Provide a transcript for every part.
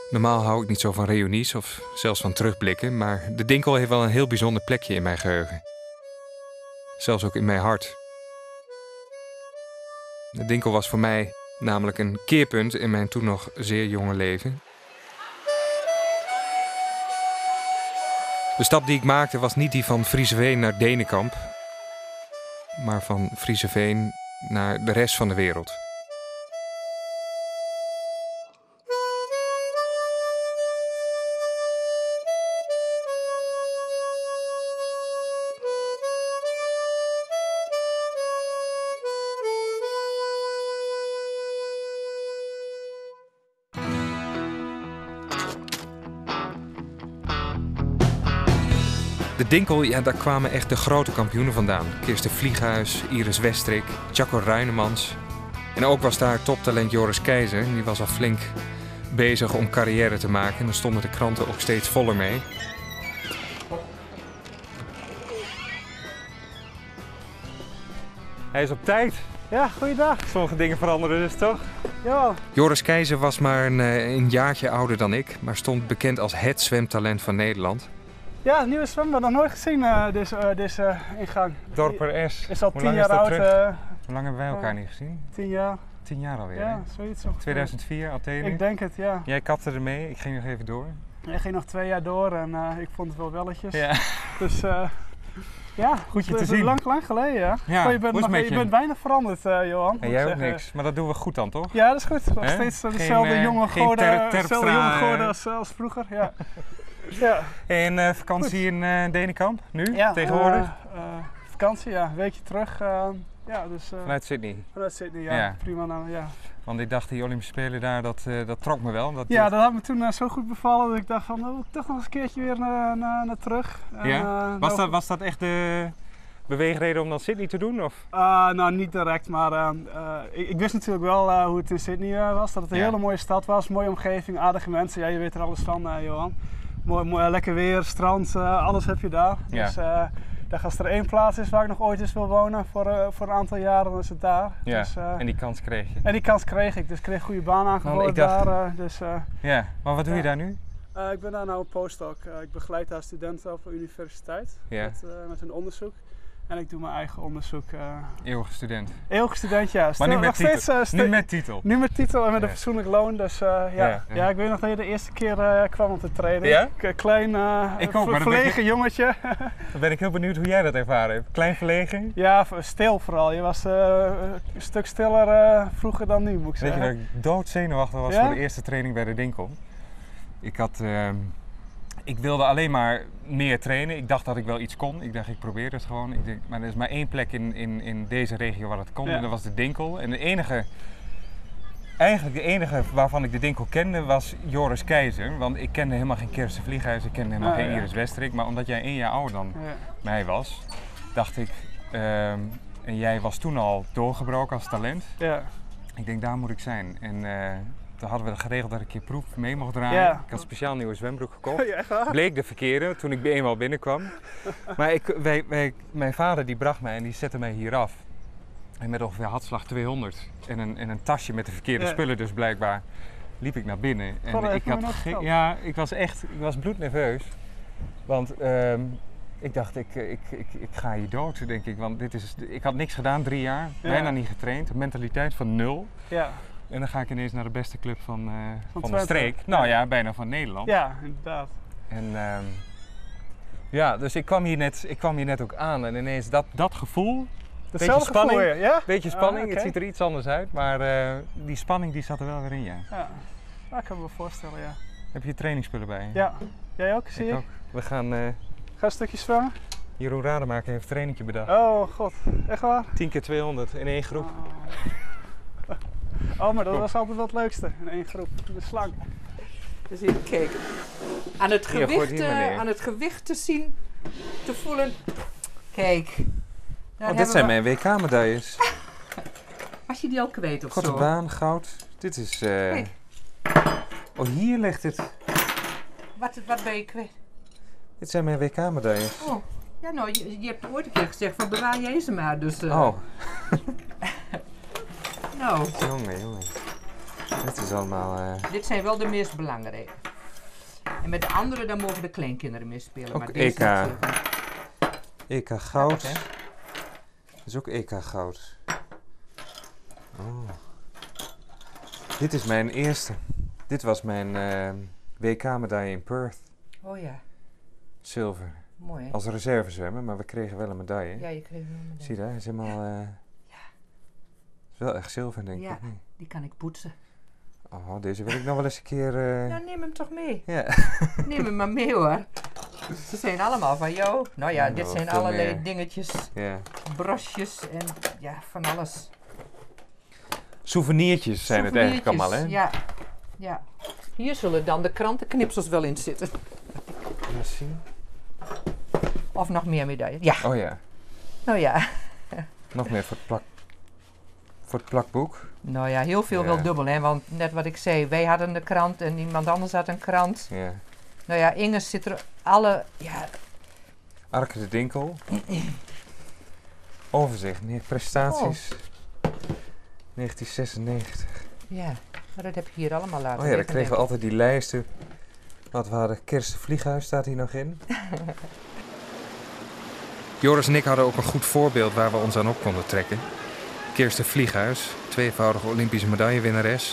Normaal hou ik niet zo van reunies of zelfs van terugblikken, maar de Dinkel heeft wel een heel bijzonder plekje in mijn geheugen. Zelfs ook in mijn hart. De Dinkel was voor mij namelijk een keerpunt in mijn toen nog zeer jonge leven. De stap die ik maakte was niet die van Frieseveen naar Denenkamp, maar van Frieseveen naar de rest van de wereld. De Dinkel, ja, daar kwamen echt de grote kampioenen vandaan. Kirsten Vlieghuis, Iris Westrik, Jacco Ruinemans. En ook was daar toptalent Joris Keizer. Die was al flink bezig om carrière te maken. En daar stonden de kranten ook steeds voller mee. Hij is op tijd. Ja, goeiedag. Sommige dingen veranderen dus toch? Jawel. Joris Keizer was maar een jaartje ouder dan ik, maar stond bekend als het zwemtalent van Nederland. Ja, het nieuwe zwembad nog nooit gezien, deze ingang. Dorper S. Is al Hoe 10 lang jaar is dat oud. terug? Hoe lang hebben wij elkaar niet gezien? 10 jaar. 10 jaar alweer, Ja, hè? zoiets ongeveer. 2004, Athene. Ik denk het, ja. Jij kapte ermee, ik ging nog even door. Jij ging nog 2 jaar door en ik vond het wel welletjes. Ja. Dus ja, Goed je het te is zien. lang geleden, ja. Ja, Maar je bent, hoe is het met je je? bent weinig veranderd, Johan. En moet jij ik ook zeggen. niks. Maar dat doen we goed dan, toch? Ja, dat is goed. Nog Hè? steeds Geen, dezelfde jonge geen goden, Terpstra, als vroeger. Ja. Ja. En vakantie in Denenkamp, nu, Ja, tegenwoordig? vakantie, ja. Een weekje terug. Ja, dus, Vanuit Sydney. vanuit Sydney, ja. Ja. Prima. Nou, ja. Want ik dacht, die Olympische Spelen daar, dat trok me wel. Ja, dat had me toen zo goed bevallen dat ik dacht van, nou wil ik toch nog eens een keertje weer naar terug. En, Ja? Was dat echt de beweegreden om dan Sydney te doen? Of? Nou, niet direct, maar ik wist natuurlijk wel hoe het in Sydney was. Dat het een Ja. hele mooie stad was, mooie omgeving, aardige mensen. Ja, je weet er alles van, Johan. Mooi, lekker weer, strand, alles heb je daar. Ja. Dus als er één plaats is waar ik nog ooit eens wil wonen voor een aantal jaren, dan is het daar. Ja, Dus, en die kans kreeg je. en die kans kreeg ik, dus ik kreeg een goede baan aangeboden ik dacht- daar. Ja, maar wat doe je Ja. daar nu? Ik ben daar nou een postdoc. Ik begeleid daar studenten op de universiteit Ja. met hun onderzoek. En ik doe mijn eigen onderzoek. Eeuwige student. Eeuwig student, ja. Maar nu met nog titel. steeds, Nu met titel. nu met titel en met Ja. een fatsoenlijk loon. Dus ja. Ja. Ik weet nog dat je de eerste keer kwam om te treden. Ja? Klein, Ik ook, maar dan verlegen ben jongetje. Dan ben ik heel benieuwd hoe jij dat ervaren hebt. Klein verlegen. Ja, stil vooral. Je was een stuk stiller vroeger dan nu, moet ik Weet je zeggen. dat ik doodzenuwachtig was Ja? voor de eerste training bij de Dinkel? Ik wilde alleen maar meer trainen. Ik dacht dat ik wel iets kon. Ik dacht, ik probeer het gewoon. Ik denk, maar er is maar één plek in deze regio waar het kon. Ja. En dat was de Dinkel. En eigenlijk de enige waarvan ik de Dinkel kende was Joris Keizer. Want ik kende helemaal geen Kirsten Vlieghuis. Ik kende helemaal geen Ja. Iris Westrik. Maar omdat jij 1 jaar ouder dan Ja. mij was, dacht ik... en jij was toen al doorgebroken als talent. Ja. Ik denk, daar moet ik zijn. En toen hadden we geregeld dat ik een keer proef mee mocht draaien. Ja. Ik had speciaal een nieuwe zwembroek gekocht. Ja, echt waar? Bleek de verkeerde toen ik eenmaal binnenkwam. Maar mijn vader die bracht mij en die zette mij hier af. En met ongeveer hartslag 200 en een tasje met de verkeerde Ja. spullen dus blijkbaar liep ik naar binnen. En dat heb ik je me nog verteld. ja, ik was bloednerveus. Want ik dacht, ik ga hier dood, denk ik. Want ik had niks gedaan, 3 jaar, Ja. bijna niet getraind. Een mentaliteit van 0. Ja. En dan ga ik ineens naar de beste club van de Twente. streek. Nou ja, bijna van Nederland. Ja, inderdaad. En ja, dus ik kwam hier net ook aan en ineens dat gevoel, Hetzelfde spanning. gevoel weer, ja? beetje spanning, oké. het ziet er iets anders uit, maar die spanning die zat er wel weer in, ja. Ja, ik kan me wel voorstellen, ja. Heb je trainingsspullen bij je? Ja, jij ook, zie Ik je? ook. We gaan, Ga een stukje zwemmen? Jeroen Rademaker heeft een trainingje bedacht. Oh god, echt waar? 10 keer 200 in 1 groep. Oh, maar dat was altijd wel het leukste in 1 groep, de slang. Dus even kijken. Aan het Hier, gooi gewicht, die maar neer. aan het gewicht te zien, te voelen. Kijk. Daar Dit zijn mijn WK-medailles. Was je die al kwijt of Korte zo? baan, goud. Dit is... Kijk. Oh, hier ligt het. Wat ben je kwijt? Dit zijn mijn WK-medailles. Oh, ja nou, je hebt ooit een keer gezegd van bewaar jij ze maar. Dus, Oh, Nou, jongen. Dit is allemaal... Dit zijn wel de meest belangrijke. En met de andere, dan mogen de kleinkinderen meespelen. Ook maar deze EK. is, EK goud. hè? Dit is ook EK goud. Oh. Dit is mijn eerste. Dit was mijn WK-medaille in Perth. Oh ja, Zilver. mooi hè? Als reservezwemmer, maar we kregen wel een medaille. Ja, je kreeg een Zie je daar? Hij is helemaal... is wel echt zilver, denk Ja. ik. niet? Die kan ik poetsen. Oh, deze wil ik nog wel eens een keer... Nou, neem hem toch mee. Ja. Neem hem maar mee hoor. Ze zijn allemaal van jou. Nou ja, Ja, dit wel zijn veel allerlei meer. dingetjes, Ja. brosjes en ja, van alles. Souvenirtjes zijn het eigenlijk allemaal, hè? Ja, ja. Hier zullen dan de krantenknipsels wel in zitten. Laat zien. Of nog meer medailles. Ja, Oh ja, nou ja. nog meer voor het plakboek. Nou ja, heel veel Ja. wel dubbel hè. Want net wat ik zei, wij hadden de krant en iemand anders had een krant. Ja. Nou ja, Inge zit er alle... Ja, Arke de Dinkel. Overzicht, prestaties. 1996. ja. Maar dat heb je hier allemaal laten Oh ja, dan liggen, kregen we denk altijd die lijsten. Wat we hadden, Kirsten Vlieghuis staat hier nog in. Joris en ik hadden ook een goed voorbeeld waar we ons aan op konden trekken. Kirsten Vlieghuis, tweevoudige Olympische medaillewinnares.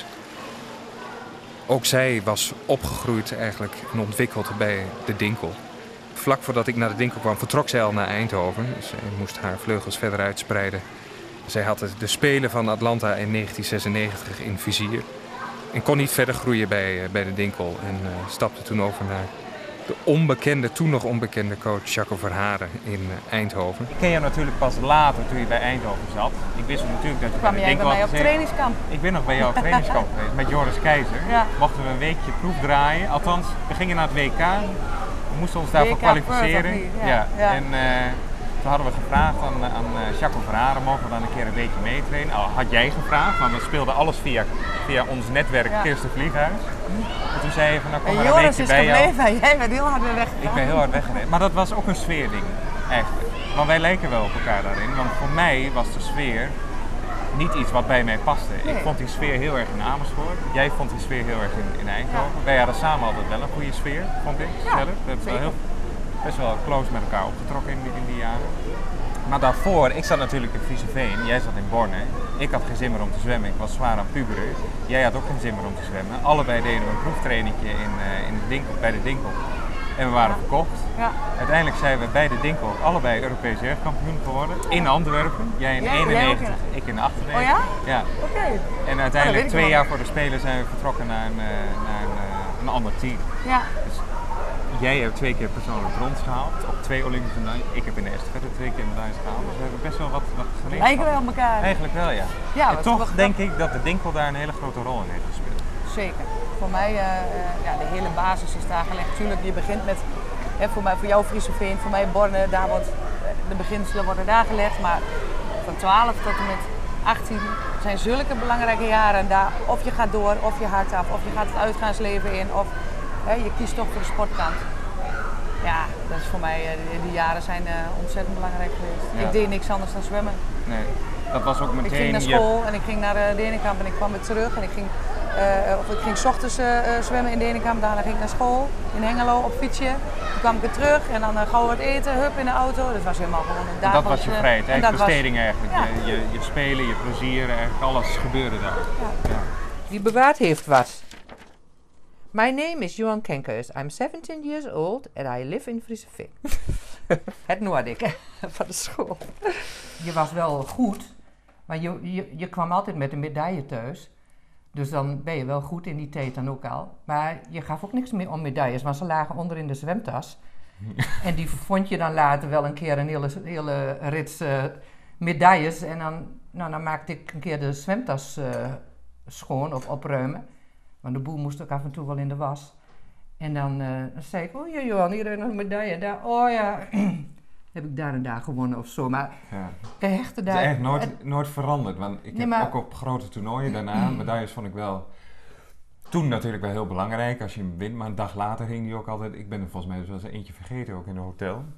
Ook zij was opgegroeid eigenlijk en ontwikkeld bij de Dinkel. Vlak voordat ik naar de Dinkel kwam vertrok zij al naar Eindhoven. Zij moest haar vleugels verder uitspreiden. Zij had de Spelen van Atlanta in 1996 in vizier. En kon niet verder groeien bij de Dinkel. En stapte toen over naar de onbekende, toen nog onbekende coach Jacco Verharen in Eindhoven. Ik ken jou natuurlijk pas later toen je bij Eindhoven zat. Ik wist natuurlijk dat je Kwam bij de jij bij Dinkel mij had op gezeten. trainingskamp? Ik ben nog bij jou op trainingskamp geweest met Joris Keizer. Ja. Mochten we een weekje proef draaien. Althans, we gingen naar het WK. We moesten ons daarvoor WK kwalificeren. Perth, of niet? Ja. Ja. En toen hadden we gevraagd aan Jacco Verharen, mogen we dan een keer een weekje meetrainen? Had jij gevraagd, want we speelden alles via ons netwerk Ja. Kirsten Vlieghuis. En toen zei je van, nou kom En maar een Joris weekje is bij jou. gebleven en jij bent heel hard weer weggegaan. Ik ben heel hard weggereden. Maar dat was ook een sfeerding, eigenlijk. Want wij leken wel op elkaar daarin. Want voor mij was de sfeer niet iets wat bij mij paste. Nee. Ik vond die sfeer heel erg in Amersfoort. Jij vond die sfeer heel erg in Eindhoven. Wij hadden samen altijd wel een goede sfeer, vond ik Ja, zelf. We hebben wel best wel close met elkaar opgetrokken in die jaren. Maar daarvoor, ik zat natuurlijk in Frieseveen, jij zat in Borne. Ik had geen zin meer om te zwemmen, ik was zwaar aan puberen. Jij had ook geen zin meer om te zwemmen. Allebei deden we een proeftrainingje bij de Dinkel. En we waren verkocht. Ja. Uiteindelijk zijn we bij de Dinkel allebei Europees jeugdkampioen geworden. In Antwerpen. Jij in Jij ook 91, ik in 98. Oh ja? Ja. Oké. En weet uiteindelijk ik 2 wel. jaar voor de Spelen zijn we vertrokken naar een ander team. Ja. Jij hebt 2 keer persoonlijk brons gehaald op 2 Olympische medailles. Ik heb in de estafette 2 keer medailles gehaald. Dus we hebben best wel wat geleerd. Lijken wij op elkaar. Eigenlijk wel, ja. Ja, En wat toch wel denk ik dat de Dinkel daar een hele grote rol in heeft gespeeld. Zeker. Voor mij, ja, de hele basis is daar gelegd. Tuurlijk, je begint met, voor jou Frieseveen, voor mij Borne, daar wordt, de beginselen worden daar gelegd. Maar van 12 tot en met 18 zijn zulke belangrijke jaren. En daar, of je gaat door, of je haakt af, of je gaat het uitgaansleven in, of je kiest toch voor de sportkant. Ja, dat is voor mij, die jaren zijn ontzettend belangrijk geweest. Ja. Ik deed niks anders dan zwemmen. Nee, dat was ook meteen Ik ging naar school en ik ging naar de Denenkamp en ik kwam weer terug. En ik ging 's ochtends zwemmen in Denenkamp, daarna ging ik naar school in Hengelo op fietsje. Toen kwam ik weer terug en dan gauw wat eten, hup in de auto. Dat was helemaal gewoon een dagelijks... Dat was je vrijheid, en eigenlijk dat besteding eigenlijk. ja. Je spelen, je plezier, eigenlijk alles gebeurde daar. Ja. Wie bewaard heeft wat. My name is Johan Kenkers. I'm 17 years old and I live in Frieseveen. Het Noordik, hè, van de school. Je was wel goed, maar je kwam altijd met een medaille thuis. Dus dan ben je wel goed in die tijd dan ook al. Maar je gaf ook niks meer om medailles, want ze lagen onder in de zwemtas. En die vond je dan later wel een keer een hele rits medailles. En dan maakte ik een keer de zwemtas schoon of opruimen. Want de boel moest ook af en toe wel in de was. En dan zei ik, oh ja Johan, hier heb ik nog een medaille. Daar, oh ja, heb ik daar en daar gewonnen of zo. Maar Ja. hechten Het daar... is eigenlijk nooit veranderd, want ik heb maar- ook op grote toernooien daarna, medailles vond ik wel toen natuurlijk wel heel belangrijk als je hem wint, maar een dag later hing die ook altijd, ik ben er volgens mij dus wel eens eentje vergeten ook in een hotel.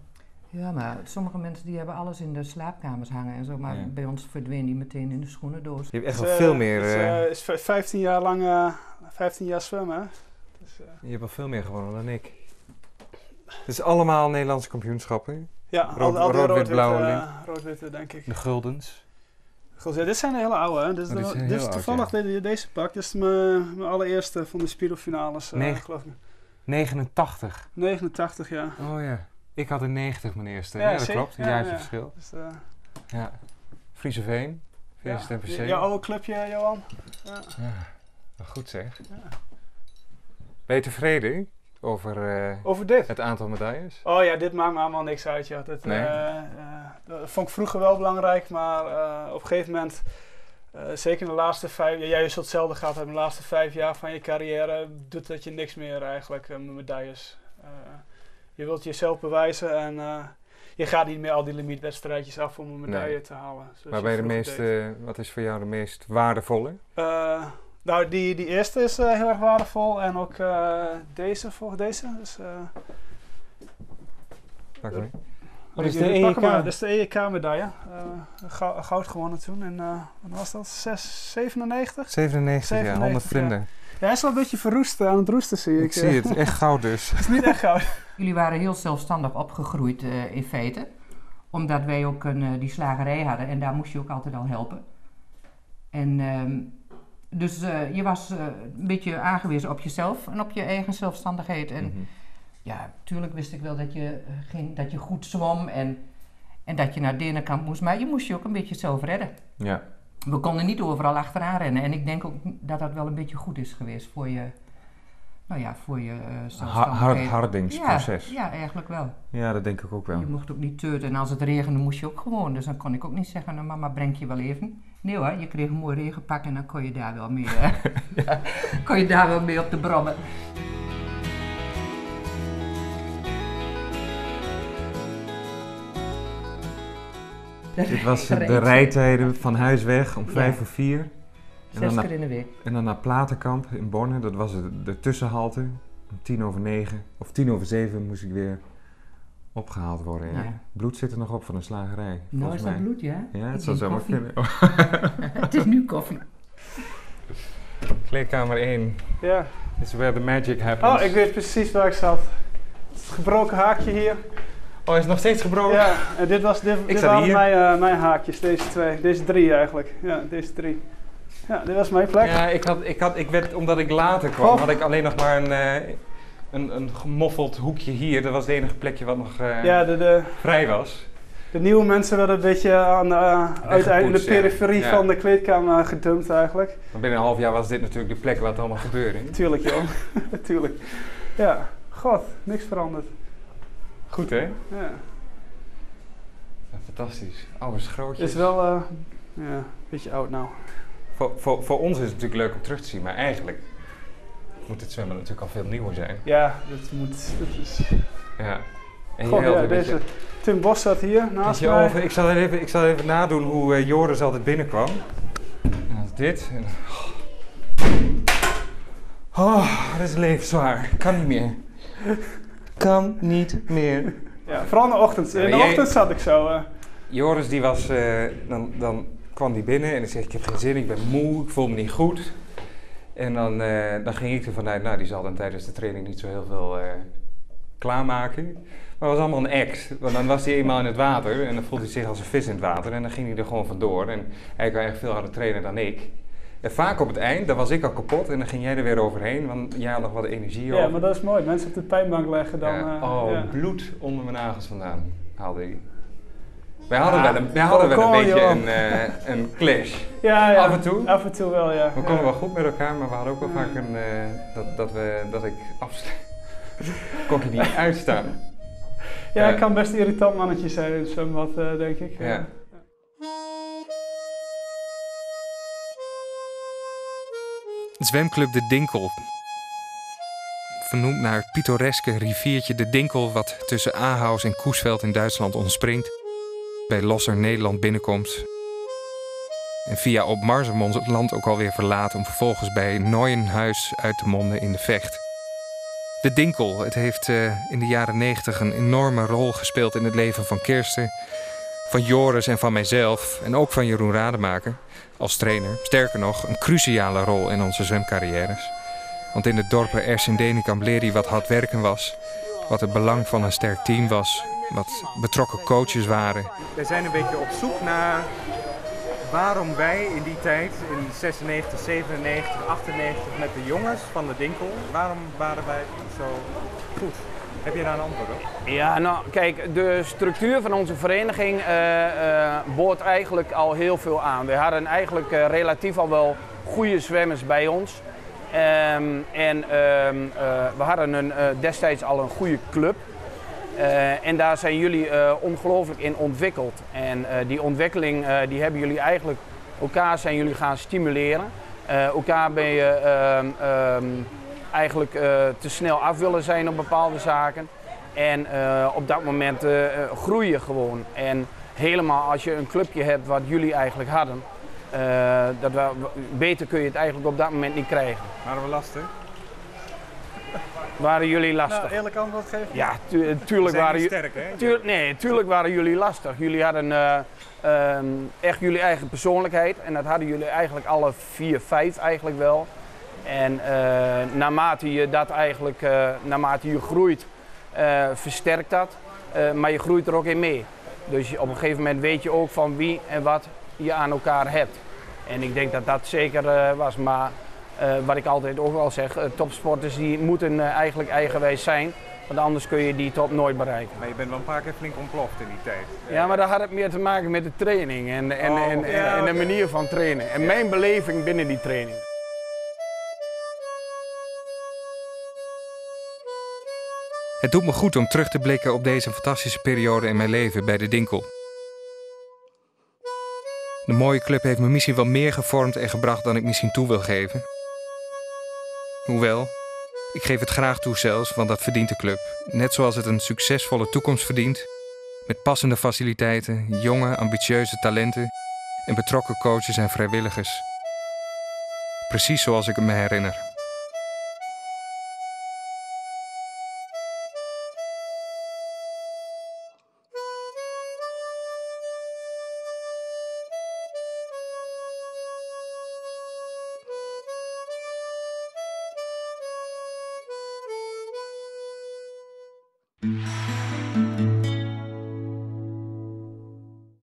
Ja, maar sommige mensen die hebben alles in de slaapkamers hangen en zo, maar Ja. bij ons verdween die meteen in de schoenendoos. Je hebt echt wel veel meer... is 15 jaar lang 15 jaar zwemmen. Hè? Dus, Je hebt wel veel meer gewonnen dan ik. Het is allemaal Nederlandse kampioenschappen. ja, Rood- al die rood-wit, blauwe rood-witte denk ik. De guldens. Goed, ja, dit zijn de hele oude, hè? dit zijn Dit heel is oud, toevallig deze pak. Dit is mijn allereerste van de Speedo-finales, geloof ik. 89. 89 jaar. Oh ja. Ik had een 90 mijn eerste. Ja, Ja, dat zie. klopt. Een Ja, jaartje ja. verschil. Dus, Ja. Friese Veen. VST NPC. jouw oude clubje, Johan? Ja. Ja, wel goed zeg. Ben je tevreden over Over dit? het aantal medailles? Oh ja, dit maakt me allemaal niks uit. Ja. Nee? Dat vond ik vroeger wel belangrijk, maar op een gegeven moment, zeker in de laatste 5 jaar, jij zult hetzelfde gehad hebben, de laatste 5 jaar van je carrière, doet dat je niks meer eigenlijk met medailles. Je wilt jezelf bewijzen en je gaat niet meer al die limietwedstrijdjes af om een medaille te halen. Maar ben je de meeste, wat is voor jou de meest waardevolle? Nou, die eerste is heel erg waardevol en ook deze. Dus, Pak mee. Wat is de EEK? Dat is de EEK-medaille. Goud gewonnen toen in, wat was dat? 97? 97 jaar, 100 ja. vlinder. Ja, hij is wel een beetje verroest aan het roesten, zie ik. Ik zie het, echt goud dus. Het is niet echt goud. Jullie waren heel zelfstandig opgegroeid in feite, omdat wij ook die slagerij hadden en daar moest je ook altijd al helpen. En dus je was een beetje aangewezen op jezelf en op je eigen zelfstandigheid. En ja, natuurlijk wist ik wel dat je goed zwom en dat je naar Denenkamp moest, maar je moest je ook een beetje zelf redden. Ja. We konden niet overal achteraan rennen en ik denk ook dat dat wel een beetje goed is geweest voor je, zelfstandigheid. Hardingsproces. Ja, eigenlijk wel. Ja, dat denk ik ook wel. Je mocht ook niet teuten en als het regende moest je ook gewoon, dus dan kon ik ook niet zeggen, nou, mama breng je wel even. Nee hoor, je kreeg een mooi regenpak en dan kon je daar wel mee, kon je daar wel mee op de brommen. Dit was de rijtijden van huis weg om 5:04. En 6 dan keer in de week. En dan naar Platenkamp in Borne, dat was de tussenhalte. Om 9:10 of 7:10 moest ik weer opgehaald worden. Ja. Ja. Bloed zit er nog op van een slagerij. Nou is dat mij. bloed, ja? Ja, Ik het zou drink zomaar koffie. kunnen. Het is nu koffie. Kleedkamer 1. Ja. This is where the magic happens. Oh, ik weet precies waar ik zat. Het gebroken haakje hier. Oh, is het nog steeds gebroken? Ja, en dit waren hier. mijn haakjes, deze 2. Deze 3 eigenlijk. Ja, deze 3. Ja, dit was mijn plek. Ja, ik werd, omdat ik later kwam, had ik alleen nog maar een gemoffeld hoekje hier. Dat was het enige plekje wat nog Ja, vrij was. de nieuwe mensen werden een beetje in de periferie ja. van de kleedkamer gedumpt eigenlijk. Maar binnen een half jaar was dit natuurlijk de plek waar het allemaal gebeurde. Tuurlijk joh, tuurlijk. Ja, god, niks veranderd. Goed hè? Ja. Ja, fantastisch. Oude schrootjes. Is wel een beetje oud nou. Voor ons is het natuurlijk leuk om terug te zien, maar eigenlijk moet het zwemmen natuurlijk al veel nieuwer zijn. Ja, dat is... Ja. En God, jij ja, altijd deze Tim Bos zat hier naast je mij. over, ik zal even nadoen hoe Joris altijd binnenkwam. En dat is dit. En, dat is levenszwaar. Kan niet meer. Kan niet meer. Ja, vooral in de ochtend. In de jij- ochtend zat ik zo. Joris die was, dan kwam die binnen en ik zeg ik heb geen zin, ik ben moe, ik voel me niet goed. En dan ging ik ervan uit, nou die zal dan tijdens de training niet zo heel veel klaarmaken. Maar het was allemaal een act, want dan was hij eenmaal in het water en dan voelde hij zich als een vis in het water en dan ging hij er gewoon vandoor. En hij kon echt veel harder trainen dan ik. En vaak op het eind, dan was ik al kapot en dan ging jij er weer overheen, want jij had nog wat energie over. Ja, maar dat is mooi. Mensen op de pijnbank leggen dan... Ja. Bloed onder mijn nagels vandaan haalde hij. Wij hadden wel een kom, beetje Johan. een clash. Ja, Af en toe? Af en toe wel, ja. We konden wel goed met elkaar, maar we hadden ook wel vaak dat ik afsluit. Kon ik niet uitstaan. Ja, ik kan best een irritant mannetje zijn in het zwembad, denk ik. Ja. Zwemclub De Dinkel. Vernoemd naar het pittoreske riviertje De Dinkel wat tussen Ahaus en Coesveld in Duitsland ontspringt, bij Losser Nederland binnenkomt en via op Marsum het land ook alweer verlaat om vervolgens bij Neuenhuis uit te monden in de Vecht. De Dinkel, het heeft in de jaren 90 een enorme rol gespeeld in het leven van Kirsten, van Joris en van mijzelf en ook van Jeroen Rademaker als trainer. Sterker nog, een cruciale rol in onze zwemcarrières. Want in het dorp Ers in Denenkamp leerde hij wat hard werken was, wat het belang van een sterk team was, wat betrokken coaches waren. We zijn een beetje op zoek naar waarom wij in die tijd, in 96, 97, 98, met de jongens van de Dinkel, waarom waren wij zo goed? Heb je daar een antwoord op? Ja, nou kijk, de structuur van onze vereniging boort eigenlijk al heel veel aan. We hadden eigenlijk relatief al wel goede zwemmers bij ons. We hadden destijds al een goede club. En daar zijn jullie ongelooflijk in ontwikkeld. En die ontwikkeling die hebben jullie eigenlijk, elkaar zijn jullie gaan stimuleren. Elkaar ben je eigenlijk te snel af willen zijn op bepaalde zaken. En op dat moment groei je gewoon. En helemaal als je een clubje hebt wat jullie eigenlijk hadden, beter kun je het eigenlijk op dat moment niet krijgen. Waren we lastig? Waren jullie lastig? Nou, eerlijk antwoord geven? Ja, tuurlijk waren jullie sterk, hè? tuurlijk waren jullie lastig. Jullie hadden echt jullie eigen persoonlijkheid en dat hadden jullie eigenlijk alle 4, 5 eigenlijk wel. En naarmate je groeit, versterkt dat, maar je groeit er ook in mee. Dus op een gegeven moment weet je ook van wie en wat je aan elkaar hebt. En ik denk dat dat zeker was, maar wat ik altijd ook wel zeg, topsporters die moeten eigenlijk eigenwijs zijn, want anders kun je die top nooit bereiken. Maar je bent wel een paar keer flink ontploft in die tijd. Ja, maar dat had het meer te maken met de training en de manier van trainen. En mijn beleving binnen die training. Het doet me goed om terug te blikken op deze fantastische periode in mijn leven bij de Dinkel. De mooie club heeft me misschien wel meer gevormd en gebracht dan ik misschien toe wil geven. Hoewel, ik geef het graag toe zelfs, want dat verdient de club. Net zoals het een succesvolle toekomst verdient, met passende faciliteiten, jonge, ambitieuze talenten en betrokken coaches en vrijwilligers. Precies zoals ik het me herinner.